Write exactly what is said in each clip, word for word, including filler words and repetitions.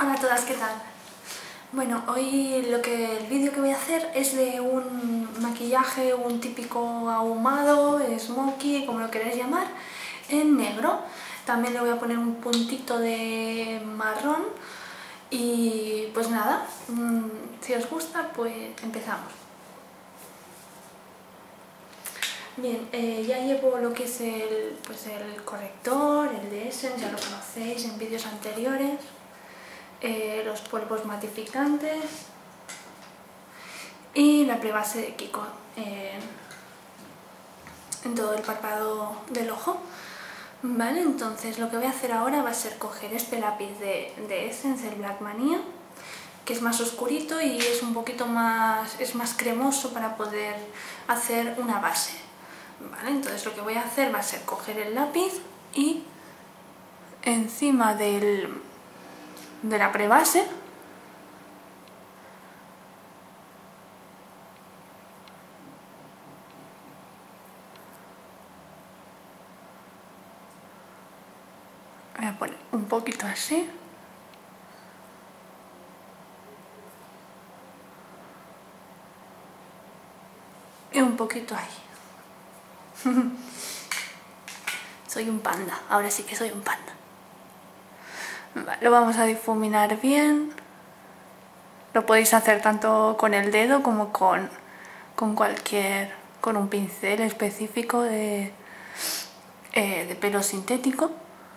Hola a todas, ¿qué tal? Bueno, hoy lo que el vídeo que voy a hacer es de un maquillaje, un típico ahumado, smokey, como lo queréis llamar, en negro. También le voy a poner un puntito de marrón y pues nada, si os gusta pues empezamos. Bien, eh, ya llevo lo que es el, pues el corrector, el de Essence, ya lo conocéis en vídeos anteriores. Eh, los polvos matificantes y la prebase de Kiko eh, en todo el párpado del ojo. Vale, entonces lo que voy a hacer ahora va a ser coger este lápiz de, de Essence, el Black Mania, que es más oscurito y es un poquito más, es más cremoso para poder hacer una base. Vale, entonces lo que voy a hacer va a ser coger el lápiz y encima del, de la prebase voy a poner un poquito así. Y un poquito ahí. Soy un panda, ahora sí que soy un panda. Vale, lo vamos a difuminar bien. Lo podéis hacer tanto con el dedo como con, con cualquier, con un pincel específico de, eh, de pelo sintético.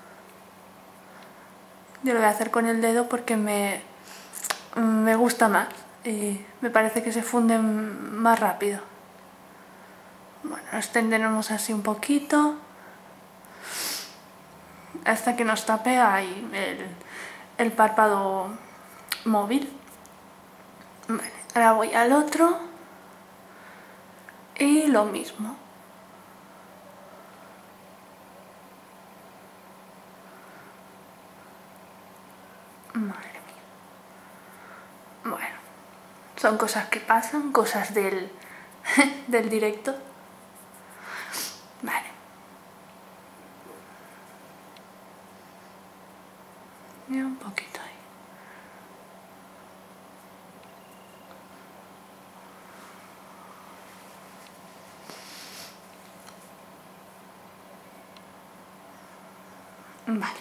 Yo lo voy a hacer con el dedo porque me, me gusta más y me parece que se funden más rápido. Bueno, lo extenderemos así un poquito hasta que nos tape ahí el, el párpado móvil. Vale, ahora voy al otro y lo mismo. Madre mía. Bueno, son cosas que pasan, cosas del, del directo. Vale. Y un poquito ahí. Vale.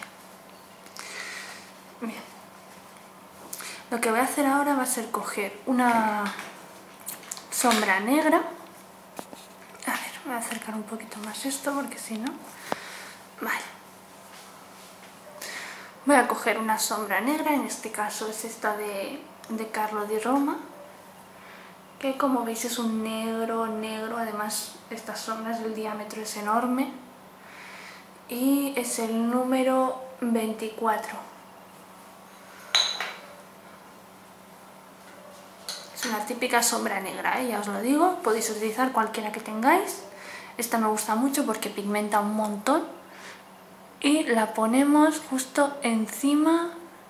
Bien. Lo que voy a hacer ahora va a ser coger una sombra negra. A ver, voy a acercar un poquito más esto porque si no... Vale. Voy a coger una sombra negra, en este caso es esta de, de Carlo di Roma, que como veis es un negro, negro, además estas sombras, el diámetro es enorme y es el número veinticuatro. Es una típica sombra negra, ¿eh? Ya os lo digo, podéis utilizar cualquiera que tengáis. Esta me gusta mucho porque pigmenta un montón y la ponemos justo encima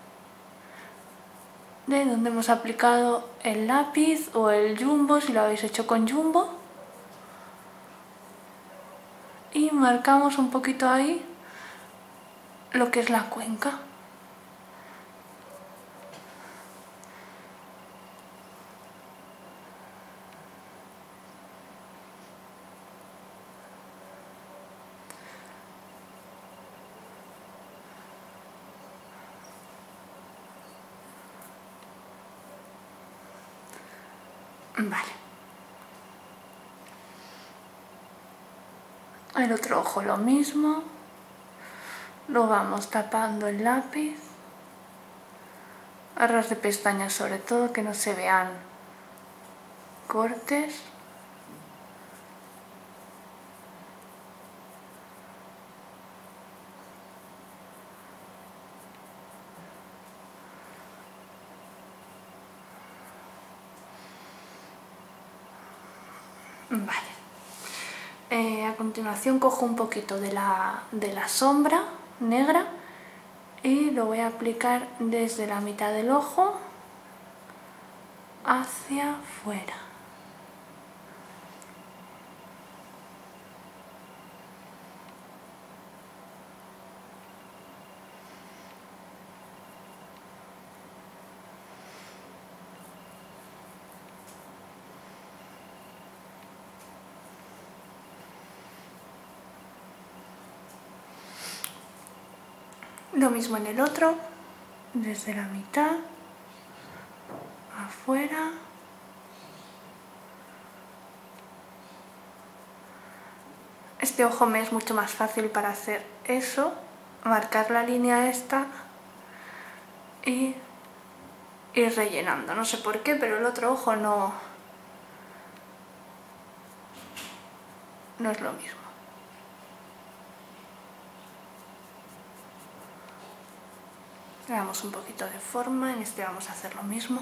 de donde hemos aplicado el lápiz o el jumbo, si lo habéis hecho con jumbo, y marcamos un poquito ahí lo que es la cuenca. Vale. El otro ojo lo mismo. Lo vamos tapando el lápiz. A ras de pestañas sobre todo, que no se vean cortes. Vale. Eh, a continuación cojo un poquito de la, de la sombra negra y lo voy a aplicar desde la mitad del ojo hacia afuera. Lo mismo en el otro, desde la mitad, afuera. Este ojo me es mucho más fácil para hacer eso, marcar la línea esta y ir rellenando. No sé por qué, pero el otro ojo no, no es lo mismo. Le damos un poquito de forma, en este vamos a hacer lo mismo.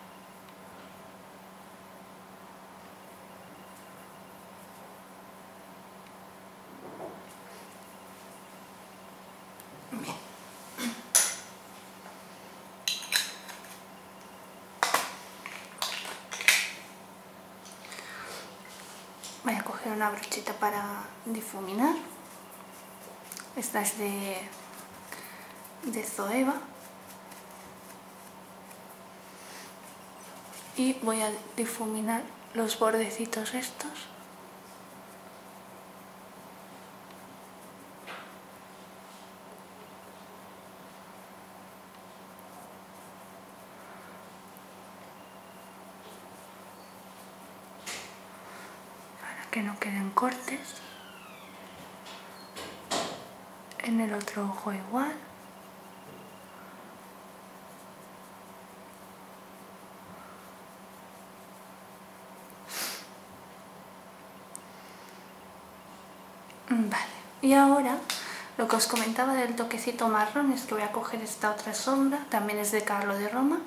Bien. Voy a coger una brochita para difuminar. Esta es de, de Zoeva. Y voy a difuminar los bordecitos estos. Para que no queden cortes. En el otro ojo igual. Vale, y ahora lo que os comentaba del toquecito marrón es que voy a coger esta otra sombra, también es de Carlo de Roma.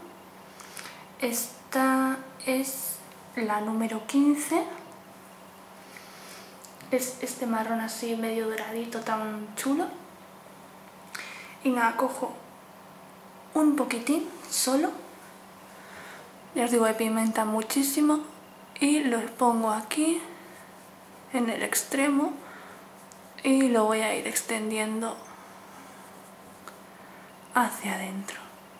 Esta es la número quince. Es este marrón así medio doradito tan chulo. Y nada, cojo un poquitín solo. Ya os digo, me pigmenta muchísimo. Y lo pongo aquí, en el extremo. Y lo voy a ir extendiendo hacia adentro.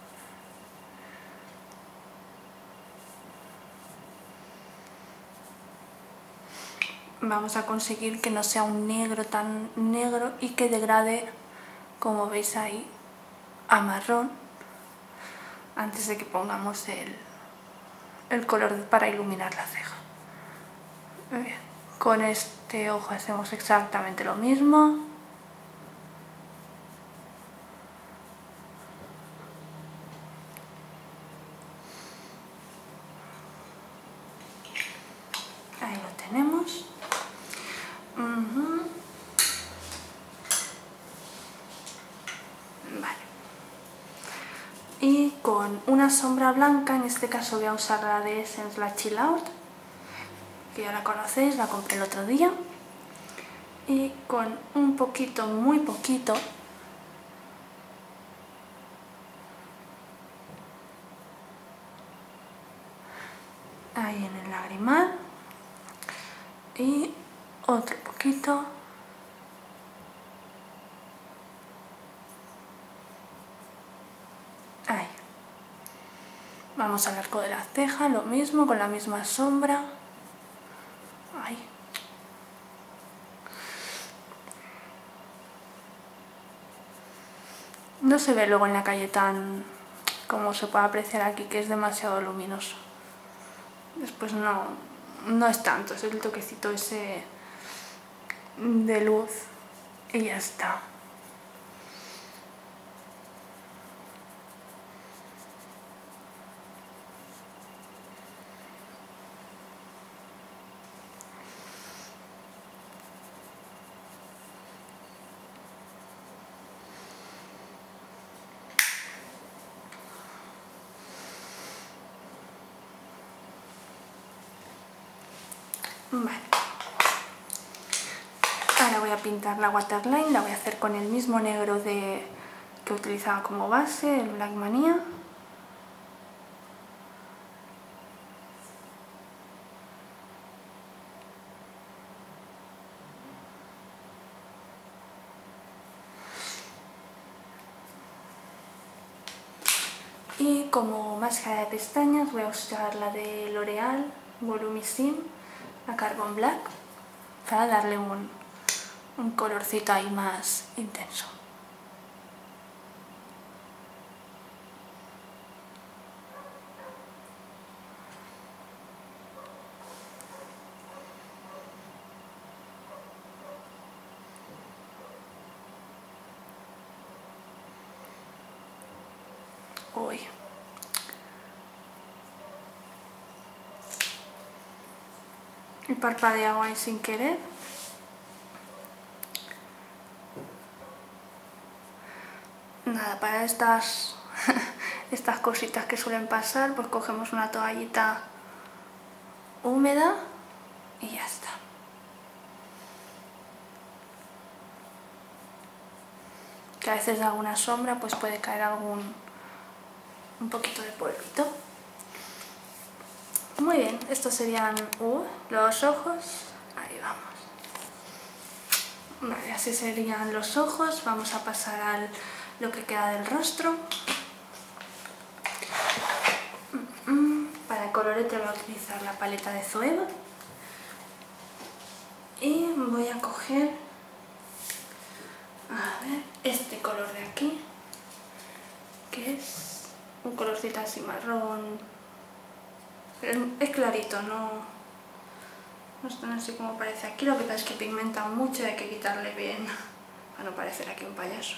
Vamos a conseguir que no sea un negro tan negro y que degrade, como veis ahí, a marrón antes de que pongamos el, el color para iluminar la ceja. Muy bien. Con este ojo hacemos exactamente lo mismo. Ahí lo tenemos. Uh-huh. Vale. Y con una sombra blanca, en este caso voy a usar la de Essence, la Chill Out, que ya la conocéis, la compré el otro día. Y con un poquito, muy poquito, ahí en el lagrimal, y otro poquito ahí. Vamos al arco de la ceja, lo mismo, con la misma sombra. Ahí. No se ve luego en la calle tan como se puede apreciar aquí, que es demasiado luminoso. Después no, no es tanto, es el toquecito ese de luz y ya está. Vale. Ahora voy a pintar la waterline, la voy a hacer con el mismo negro de, que utilizaba como base, el Black Mania. Y como máscara de pestañas voy a usar la de L'Oreal Volumisim, la Carbon Black, para darle un, un colorcito ahí más intenso. Uy. Y parpadeo ahí sin querer. Nada, para estas, estas cositas que suelen pasar, pues cogemos una toallita húmeda y ya está. Que a veces de alguna sombra pues puede caer algún un poquito de polvito. Muy bien, estos serían uh, los ojos. Ahí vamos. Vale, así serían los ojos. Vamos a pasar a lo que queda del rostro. Para el colorete voy a utilizar la paleta de Zoeva. Y voy a coger, a ver, este color de aquí, que es un colorcito así marrón. Es clarito, no, no es tan así como parece aquí. Lo que pasa es que pigmenta mucho y hay que quitarle bien para no parecer aquí un payaso.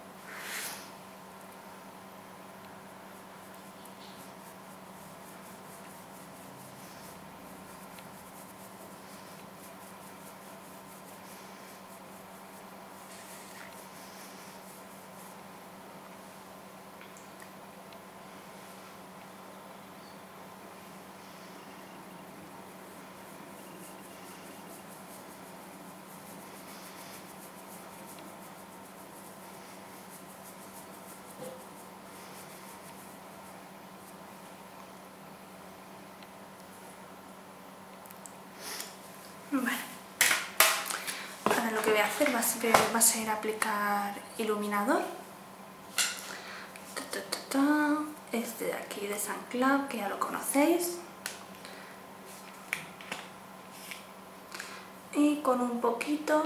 Bueno, ahora lo que voy a hacer va a ser, va a ser aplicar iluminador. Ta, ta, ta, ta. Este de aquí de Saint Club, que ya lo conocéis. Y con un poquito,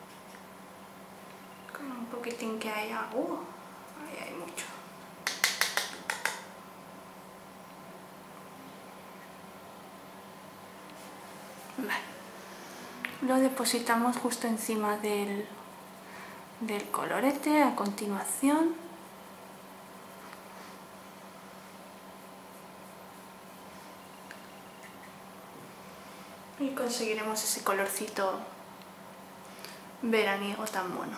con un poquitín que haya, uh, ahí hay mucho. Vale. Lo depositamos justo encima del, del colorete a continuación. Y conseguiremos ese colorcito veraniego tan mono.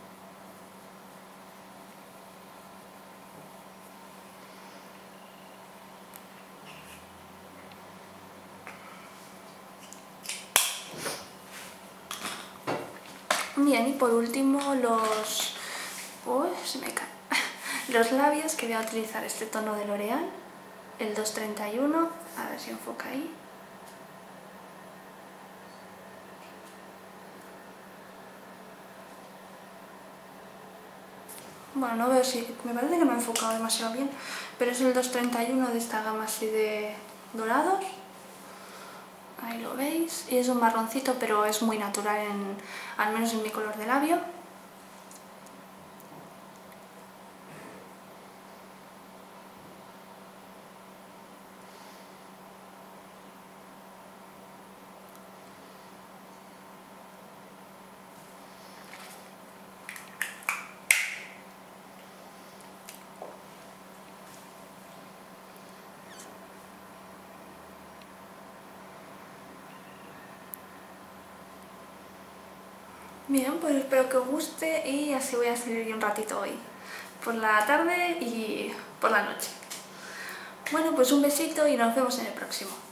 Bien, y por último los... Uy, se me cae. Los labios, que voy a utilizar este tono de L'Oreal, el dos treinta y uno, a ver si enfoca ahí. Bueno, no veo si... me parece que no he enfocado demasiado bien, pero es el dos treinta y uno de esta gama así de dorados. Ahí lo veis, y es un marroncito, pero es muy natural, en, al menos en mi color de labio. Bien, pues espero que os guste y así voy a salir un ratito hoy, por la tarde y por la noche. Bueno, pues un besito y nos vemos en el próximo.